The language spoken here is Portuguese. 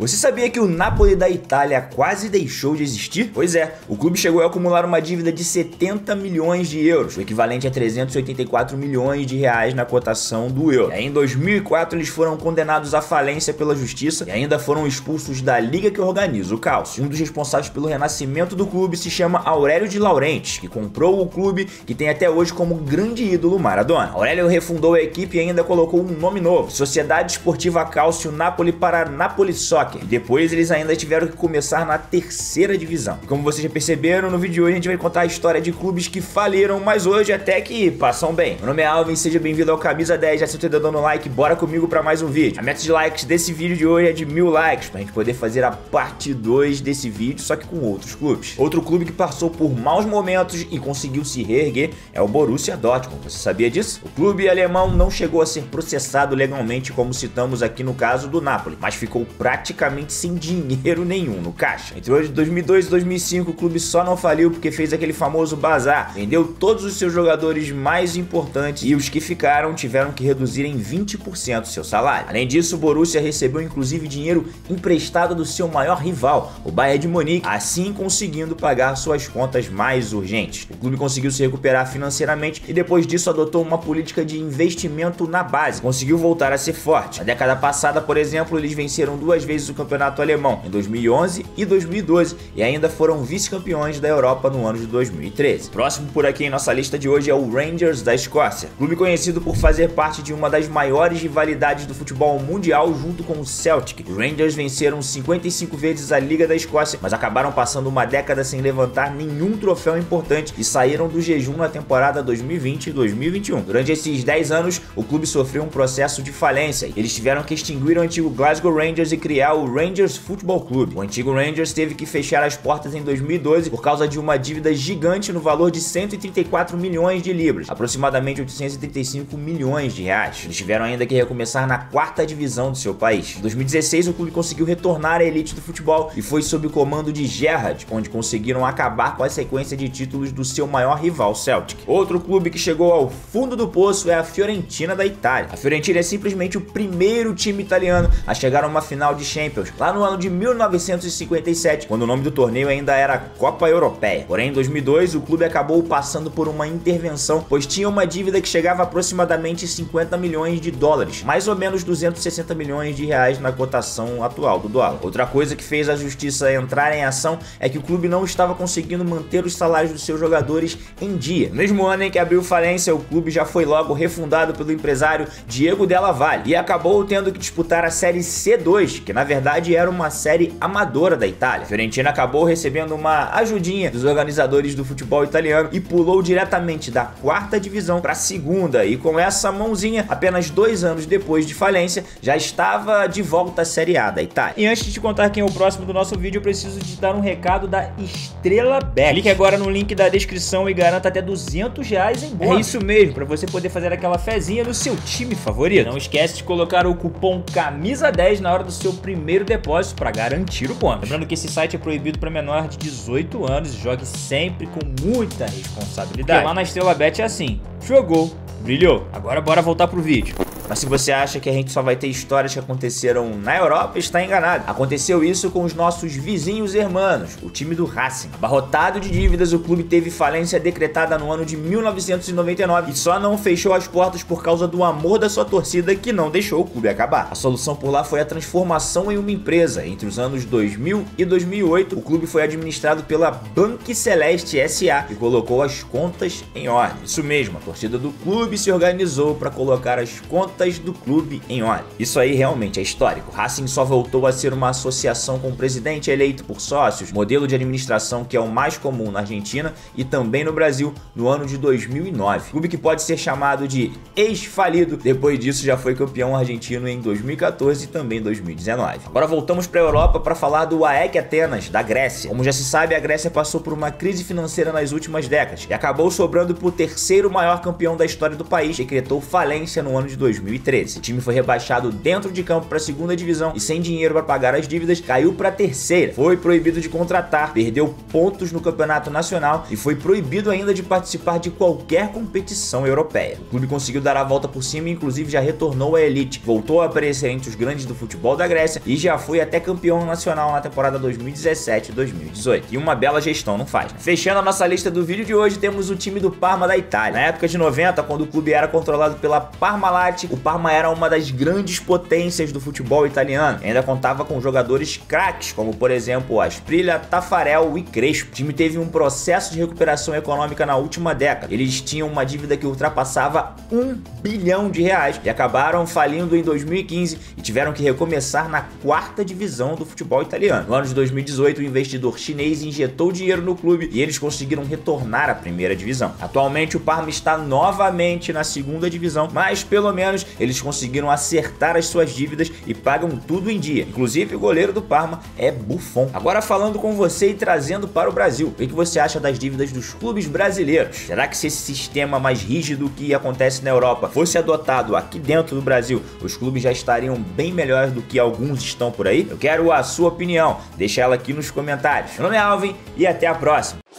Você sabia que o Napoli da Itália quase deixou de existir? Pois é, o clube chegou a acumular uma dívida de 70 milhões de euros, o equivalente a 384 milhões de reais na cotação do euro. E aí, em 2004 eles foram condenados à falência pela justiça e ainda foram expulsos da liga que organiza o Calcio. Um dos responsáveis pelo renascimento do clube se chama Aurélio de Laurentiis, que comprou o clube, que tem até hoje como grande ídolo Maradona. Aurélio refundou a equipe e ainda colocou um nome novo, Sociedade Esportiva Calcio Napoli para Napoli Soccer. E depois eles ainda tiveram que começar na terceira divisão. Como vocês já perceberam, no vídeo de hoje a gente vai contar a história de clubes que faliram, mas hoje até que passam bem. Meu nome é Alvin, seja bem-vindo ao Camisa 10, já se você tá dando like, bora comigo para mais um vídeo. A meta de likes desse vídeo de hoje é de 1000 likes, pra gente poder fazer a parte 2 desse vídeo, só que com outros clubes. Outro clube que passou por maus momentos e conseguiu se reerguer é o Borussia Dortmund. Você sabia disso? O clube alemão não chegou a ser processado legalmente, como citamos aqui no caso do Napoli, mas ficou praticamente sem dinheiro nenhum no caixa. Entre 2002 e 2005 o clube só não faliu porque fez aquele famoso bazar, vendeu todos os seus jogadores mais importantes e os que ficaram tiveram que reduzir em 20% seu salário. Além disso, o Borussia recebeu inclusive dinheiro emprestado do seu maior rival, o Bayern de Munique, assim conseguindo pagar suas contas mais urgentes. O clube conseguiu se recuperar financeiramente e depois disso adotou uma política de investimento na base, conseguiu voltar a ser forte. Na década passada, por exemplo, eles venceram 2 vezes o campeonato alemão, em 2011 e 2012, e ainda foram vice-campeões da Europa no ano de 2013. Próximo por aqui em nossa lista de hoje é o Rangers da Escócia, clube conhecido por fazer parte de uma das maiores rivalidades do futebol mundial junto com o Celtic. Os Rangers venceram 55 vezes a Liga da Escócia, mas acabaram passando uma década sem levantar nenhum troféu importante e saíram do jejum na temporada 2020 e 2021. Durante esses 10 anos, o clube sofreu um processo de falência. Eles tiveram que extinguir o antigo Glasgow Rangers e criar o Rangers Football Club. O antigo Rangers teve que fechar as portas em 2012 por causa de uma dívida gigante no valor de 134 milhões de libras, aproximadamente 835 milhões de reais. Eles tiveram ainda que recomeçar na 4ª divisão do seu país. Em 2016 o clube conseguiu retornar à elite do futebol e foi sob o comando de Gerrard, onde conseguiram acabar com a sequência de títulos do seu maior rival Celtic. Outro clube que chegou ao fundo do poço é a Fiorentina da Itália. A Fiorentina é simplesmente o primeiro time italiano a chegar a uma final de Champions, lá no ano de 1957, quando o nome do torneio ainda era Copa Europeia. Porém, em 2002, o clube acabou passando por uma intervenção, pois tinha uma dívida que chegava a aproximadamente 50 milhões de dólares, mais ou menos 260 milhões de reais na cotação atual do dólar. Outra coisa que fez a justiça entrar em ação é que o clube não estava conseguindo manter os salários dos seus jogadores em dia. No mesmo ano em que abriu falência, o clube já foi logo refundado pelo empresário Diego Della Valle e acabou tendo que disputar a Série C2, que na verdade era uma série amadora da Itália. A Fiorentina acabou recebendo uma ajudinha dos organizadores do futebol italiano e pulou diretamente da 4ª divisão para a 2ª, e com essa mãozinha, apenas 2 anos depois de falência, já estava de volta à Série A da Itália. E antes de te contar quem é o próximo do nosso vídeo, eu preciso te dar um recado da Estrela Bet. Clique agora no link da descrição e garanta até 200 reais em bônus. É isso mesmo, para você poder fazer aquela fezinha no seu time favorito. Não esquece de colocar o cupom CAMISA10 na hora do seu primeiro depósito para garantir o bônus. Lembrando que esse site é proibido para menor de 18 anos e jogue sempre com muita responsabilidade. Porque lá na Estrela Bet é assim, jogou, brilhou. Agora bora voltar pro vídeo. Mas se você acha que a gente só vai ter histórias que aconteceram na Europa, está enganado. Aconteceu isso com os nossos vizinhos hermanos, o time do Racing. Abarrotado de dívidas, o clube teve falência decretada no ano de 1999 e só não fechou as portas por causa do amor da sua torcida, que não deixou o clube acabar. A solução por lá foi a transformação em uma empresa. Entre os anos 2000 e 2008, o clube foi administrado pela Banque Celeste S.A. e colocou as contas em ordem. Isso mesmo, a torcida do clube se organizou para colocar as contas do clube em ordem. Isso aí realmente é histórico. Racing só voltou a ser uma associação com o presidente eleito por sócios, modelo de administração que é o mais comum na Argentina e também no Brasil, no ano de 2009. Clube que pode ser chamado de ex-falido, depois disso já foi campeão argentino em 2014 e também em 2019. Agora voltamos para a Europa para falar do AEK Atenas, da Grécia. Como já se sabe, a Grécia passou por uma crise financeira nas últimas décadas e acabou sobrando para o terceiro maior campeão da história do país, decretou falência no ano de 2009. 2013. O time foi rebaixado dentro de campo para a segunda divisão e sem dinheiro para pagar as dívidas, caiu para a terceira. Foi proibido de contratar, perdeu pontos no campeonato nacional e foi proibido ainda de participar de qualquer competição europeia. O clube conseguiu dar a volta por cima e inclusive já retornou à elite, voltou a aparecer entre os grandes do futebol da Grécia e já foi até campeão nacional na temporada 2017-2018. E uma bela gestão não faz, né? Fechando a nossa lista do vídeo de hoje, temos o time do Parma da Itália. Na época de 90, quando o clube era controlado pela Parmalat, o Parma era uma das grandes potências do futebol italiano. Ainda contava com jogadores craques, como por exemplo Asprilla, Taffarel e Crespo. O time teve um processo de recuperação econômica na última década. Eles tinham uma dívida que ultrapassava R$1 bilhão e acabaram falindo em 2015 e tiveram que recomeçar na quarta divisão do futebol italiano. No ano de 2018, o investidor chinês injetou dinheiro no clube e eles conseguiram retornar à primeira divisão. Atualmente o Parma está novamente na segunda divisão, mas pelo menos eles conseguiram acertar as suas dívidas e pagam tudo em dia. Inclusive o goleiro do Parma é Buffon. Agora falando com você e trazendo para o Brasil, o que você acha das dívidas dos clubes brasileiros? Será que se esse sistema mais rígido que acontece na Europa fosse adotado aqui dentro do Brasil, os clubes já estariam bem melhores do que alguns estão por aí? Eu quero a sua opinião, deixa ela aqui nos comentários. Meu nome é Alvin e até a próxima.